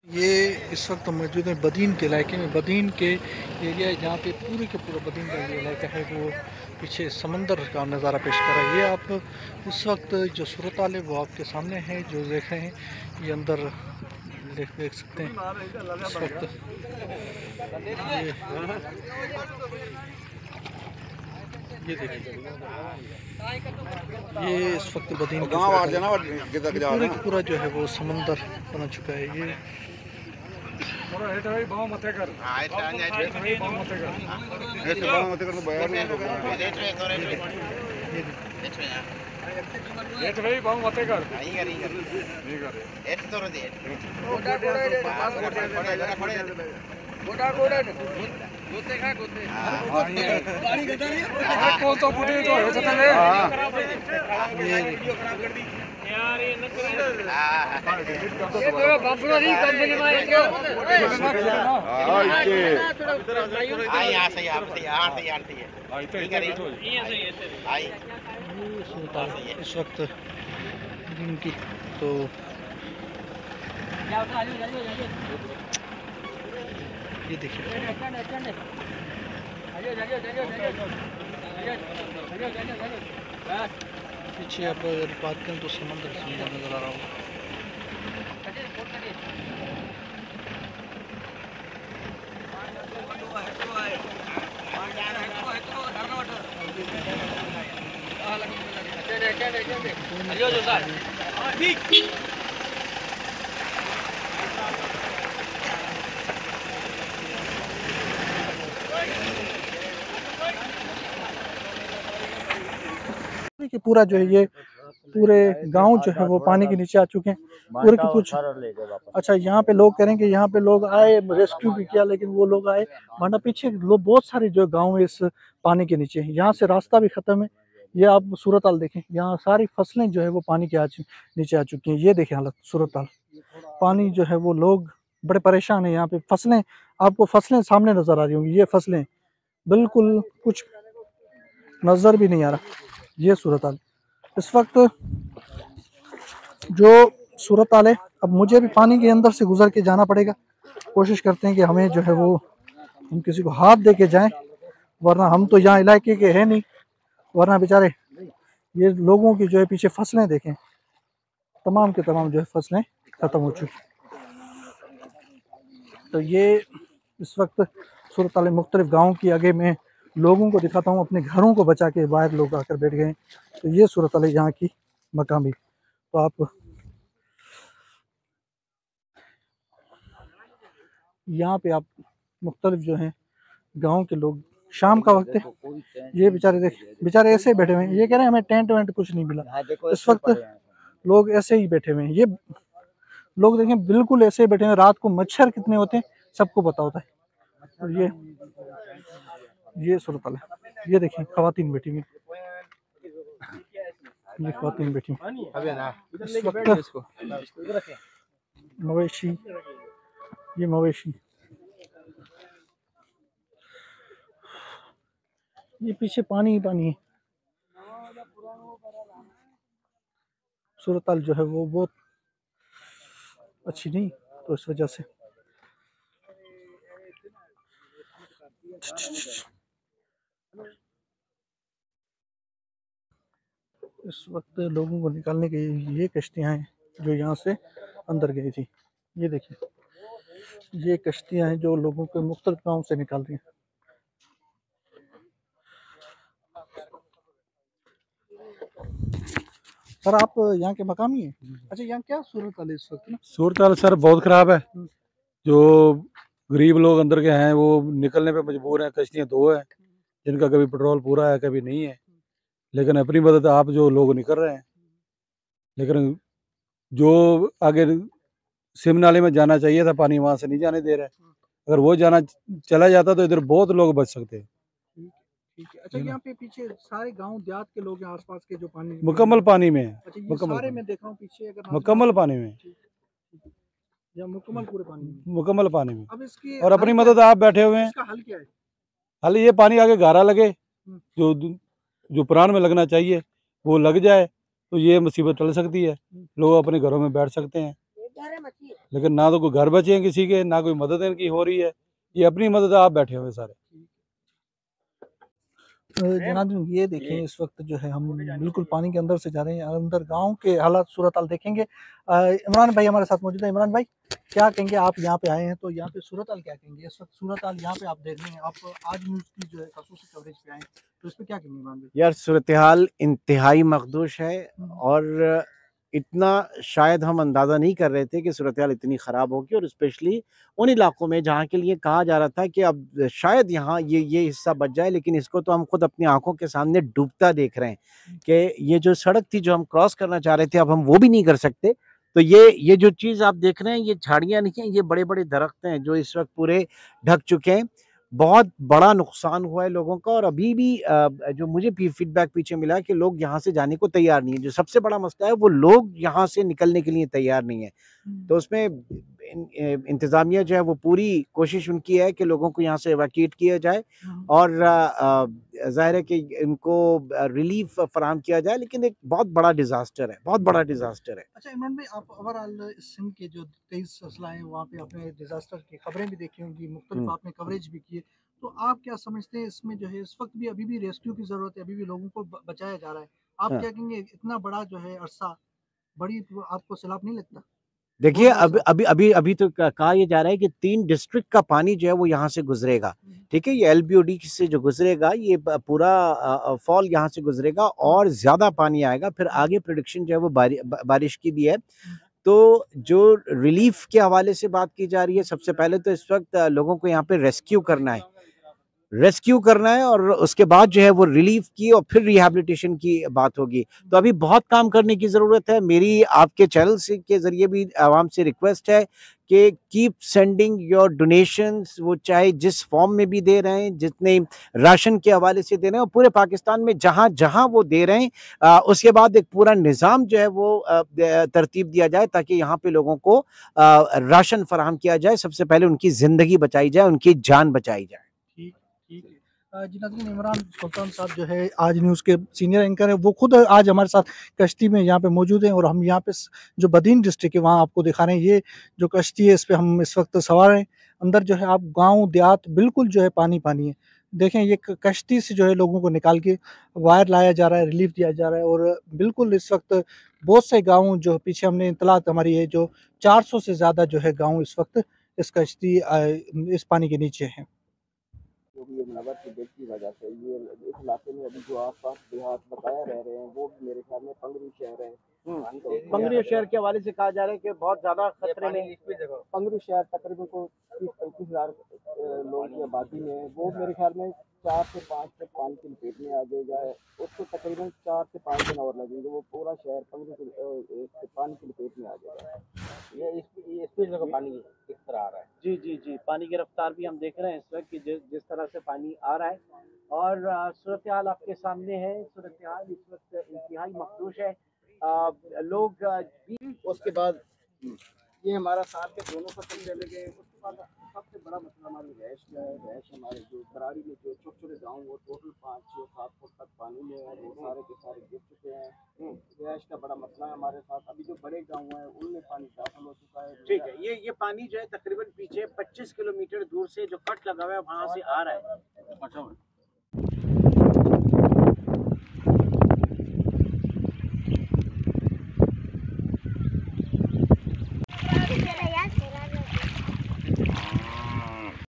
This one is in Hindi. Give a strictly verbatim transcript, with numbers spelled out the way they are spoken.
ये इस वक्त मौजूद है बदीन के इलाके में। बदीन के एरिया है जहाँ पे पूरे के पूरा बदीन का जो इलाका है वो पीछे समंदर का नज़ारा पेश कर रहा है। ये आप उस वक्त जो सूरत हाल है वो आपके सामने है, जो देख रहे हैं। ये अंदर देख देख सकते हैं इस वक्त ये ये देखिए, ये इस वक्त बदीन का पूरा का पूरा जो है वो समंदर बना चुका है। ये इस वक्त दिन की तो ये देखिए, पीछे आप अगर बात करें तो समंदर समंदर नजर आ रहा होगा। कि पूरा जो है ये पूरे गांव जो है वो पानी के नीचे आ चुके हैं पूरे के कुछ। अच्छा, यहाँ पे लोग कह रहे हैं कि यहाँ पे लोग आए, रेस्क्यू भी किया, लेकिन वो लोग आए वरना पीछे लोग बहुत सारे जो गांव है इस पानी के नीचे है। यहाँ से रास्ता भी खत्म है। ये आप सूरत हाल देखें, यहाँ सारी फसलें जो है वो पानी के आज नीचे आ चुकी हैं। ये देखें हालत सूरत हाल, पानी जो है वो लोग बड़े परेशान है। यहाँ पे फसलें, आपको फसलें सामने नजर आ रही होंगी, ये फसलें बिल्कुल कुछ नजर भी नहीं आ रहा। ये सूरत हाल इस वक्त जो सूरत हाल है। अब मुझे भी पानी के अंदर से गुजर के जाना पड़ेगा। कोशिश करते हैं कि हमें जो है वो हम किसी को हाथ दे के जाएं, वरना हम तो यहाँ इलाके के हैं नहीं, वरना बेचारे ये लोगों की जो है पीछे फसलें देखें, तमाम के तमाम जो है फसलें खत्म हो चुकी। तो ये इस वक्त सूरत हाल मुख्तलिफ गाँव की आगे में लोगों को दिखाता हूँ, अपने घरों को बचा के बाहर लोग आकर बैठ गए। तो ये सूरत हाल यहाँ की मकामी। तो आप यहाँ पे आप मुख्तलिफ जो हैं गांव के लोग, शाम का वक्त है, ये बेचारे देख बेचारे ऐसे बैठे हुए हैं। ये कह रहे हैं हमें टेंट वेंट कुछ नहीं मिला। इस वक्त लोग ऐसे ही बैठे हुए हैं। ये लोग देखें बिल्कुल ऐसे ही बैठे हैं। रात को मच्छर कितने होते हैं सबको पता होता है। और ये ये सूरत हाल है। ये देखिए खवातीन बैठी हुई, ये खवातीन बैठी हुई इस वक्त। मवेशी, ये मवेशी, ये पीछे पानी ही पानी है। सूरत हाल जो है वो बहुत अच्छी नहीं, तो इस वजह से इस वक्त लोगों को निकालने के ये कश्तियाँ हैं जो यहाँ से अंदर गई थी। ये देखिए, ये कश्तियाँ हैं जो लोगों को मुख्तलिफ गाँव से निकाल रही हैं। सर आप यहाँ के मकामी हैं? अच्छा, यहाँ क्या सूरत हाल है इस वक्त ना? सूरत हाल सर बहुत ख़राब है। जो गरीब लोग अंदर के हैं वो निकलने पे मजबूर हैं। कश्तियाँ दो हैं जिनका कभी पेट्रोल पूरा है कभी नहीं है, लेकिन अपनी मदद आप जो लोग निकल रहे हैं, लेकिन जो आगे सिम नाले में जाना चाहिए था पानी वहाँ से नहीं जाने दे रहा है। अगर वो जाना चला जाता तो इधर बहुत लोग बच सकते हैं। ठीक है। अच्छा, यहाँ पे पीछे सारे गांव देहात के लोग हैं आसपास के जो पानी मुकम्मल पानी में है। अच्छा, ये सारे मैं देख रहा हूँ पीछे अगर मुकम्मल पानी में, या मुकम्मल पूरे पानी में, मुकम्मल पानी में। अब इसकी और अपनी मदद आप बैठे हुए हैं। इसका हल क्या है? हल ये पानी आगे गारा लगे, जो जो पुरान में लगना चाहिए वो लग जाए तो ये मुसीबत टल सकती है, लोग अपने घरों में बैठ सकते हैं। लेकिन ना तो कोई घर बचे हैं किसी के, ना कोई मदद इनकी हो रही है। ये अपनी मदद आप बैठे हुए सारे। जनाब ये देखें इस वक्त जो है हम बिल्कुल पानी के अंदर से जा रहे हैं, अंदर गांव के हालात सूरत हाल देखेंगे। इमरान भाई हमारे साथ मौजूद है। इमरान भाई क्या कहेंगे, आप यहाँ पे आए हैं तो यहाँ पे सूरत हाल क्या कहेंगे इस वक्त? सूरत हाल यहाँ पे आप देख रहे हैं, आप आज न्यूज़ की जो है खसूसी कवरेज पे आए हैं, तो इस पे क्या कहेंगे इमरान भाई? यार सूरत हाल इंतहाई मखदूश है और इतना शायद हम अंदाज़ा नहीं कर रहे थे कि सूरत हाल इतनी ख़राब होगी, और स्पेशली उन इलाकों में जहाँ के लिए कहा जा रहा था कि अब शायद यहाँ ये ये हिस्सा बच जाए, लेकिन इसको तो हम खुद अपनी आंखों के सामने डूबता देख रहे हैं कि ये जो सड़क थी जो हम क्रॉस करना चाह रहे थे अब हम वो भी नहीं कर सकते। तो ये ये जो चीज़ आप देख रहे हैं ये झाड़ियाँ नहीं हैं, ये बड़े बड़े दरख्त हैं जो इस वक्त पूरे ढक चुके हैं। बहुत बड़ा नुकसान हुआ है लोगों का, और अभी भी जो मुझे फीडबैक पीछे मिला कि लोग यहाँ से जाने को तैयार नहीं है। जो सबसे बड़ा मसला है वो लोग यहाँ से निकलने के लिए तैयार नहीं है। तो उसमें इंतज़ामिया जो है वो पूरी कोशिश उनकी है कि लोगों को यहाँ से एवैक्यूएट किया जाए और ज़ाहिर है कि इनको रिलीफ फराहम किया जाए, लेकिन एक बहुत बड़ा डिज़ास्टर है, बहुत बड़ा डिज़ास्टर है। अच्छा इमरान भाई, आप ओवरऑल सिंध के जो तेईस अजला हैं वहाँ पे आपने डिज़ास्टर की खबरें भी देखी होंगी, मुख्तलिफ आपने कवरेज भी की है, तो आप क्या समझते हैं इसमें जो है इस वक्त भी अभी भी रेस्क्यू की ज़रूरत है, अभी भी लोगों को बचाया जा रहा है? आप हाँ। क्या कहेंगे, इतना बड़ा जो है अरसा बड़ी आपको सैलाब नहीं लगता? देखिए अभी अभी अभी अभी तो कहा यह जा रहा है कि तीन डिस्ट्रिक्ट का पानी जो है वो यहाँ से गुजरेगा, ठीक है। ये एलबीओडी से जो गुजरेगा ये पूरा फॉल यहाँ से गुजरेगा और ज्यादा पानी आएगा। फिर आगे प्रेडिक्शन जो है वो बारि, बारिश की भी है। तो जो रिलीफ के हवाले से बात की जा रही है, सबसे पहले तो इस वक्त लोगों को यहाँ पे रेस्क्यू करना है रेस्क्यू करना है और उसके बाद जो है वो रिलीफ की और फिर रिहैबिलिटेशन की बात होगी। तो अभी बहुत काम करने की ज़रूरत है। मेरी आपके चैनल से के ज़रिए भी आवाम से रिक्वेस्ट है कि कीप सेंडिंग योर डोनेशंस, वो चाहे जिस फॉर्म में भी दे रहे हैं, जितने राशन के हवाले से दे रहे हैं, और पूरे पाकिस्तान में जहाँ जहाँ वो दे रहे हैं आ, उसके बाद एक पूरा निज़ाम जो है वो आ, तरतीब दिया जाए ताकि यहाँ पे लोगों को आ, राशन फराहम किया जाए। सबसे पहले उनकी ज़िंदगी बचाई जाए, उनकी जान बचाई जाए। ठीक है जी नाज़रीन, इमरान सुल्तान साहब जो है आज न्यूज़ के सीनियर एंकर हैं, वो खुद आज हमारे साथ कश्ती में यहाँ पे मौजूद हैं और हम यहाँ पे जो बदीन डिस्ट्रिक्ट है वहाँ आपको दिखा रहे हैं। ये जो कश्ती है इस पे हम इस वक्त सवार हैं। अंदर जो है आप गांव देहात बिल्कुल जो है पानी पानी है। देखें ये कश्ती से जो है लोगों को निकाल के वायर लाया जा रहा है, रिलीफ दिया जा रहा है, और बिल्कुल इस वक्त बहुत से गाँव जो पीछे हमने इतलात हमारी है जो चार सौ से ज़्यादा जो है गाँव इस वक्त इस कश्ती इस पानी के नीचे हैं। जो भी ये मुनव्वर की डेथ की वजह से ये इस इलाके में अभी जो आसपास देहात बताया रह रहे हैं वो मेरे ख्याल में पंगरी शहर है। पंगरी शहर के हवाले से कहा जा रहा है कि बहुत ज्यादा खतरे में पंगरी शहर तकरीबन को तीस पैंतीस हजार लोगों की आबादी में है। वो मेरे ख्याल में चार से पाँच से पानी की लपेट में आ जाएगा। उसको तकरीबन चार से पाँच दिन और लगेंगे, वो पूरा शहर पंगरी के पानी की लपेट में आ जाएगा। ये स्पीड में पानी किस तरह आ रहा है? जी जी जी पानी की रफ्तार भी हम देख रहे हैं इस वक्त कि जिस जिस तरह से पानी आ रहा है, और सूरत हाल आपके सामने है। सूरत हाल इस वक्त इंतहाई मखदूश है। आ, लोग भी उसके बाद ये हमारा साल के दोनों फसल चले गए। उसके बाद सबसे बड़ा मसला हमारी रैश का है। रैश हमारे जो बराड़ी में जो छोटे छोटे गाँव वो टोटल पाँच छः सात फुट तक पानी में है, वो सारे के सारे गिर चुके हैं। रैश का बड़ा मसला है हमारे साथ। अभी जो बड़े गाँव हैं उनमें पानी दाखिल हो चुका है। ठीक है, ये ये पानी जो है तकरीबन पीछे पच्चीस किलोमीटर दूर से जो कट लगा हुआ है वहाँ से आ रहा है।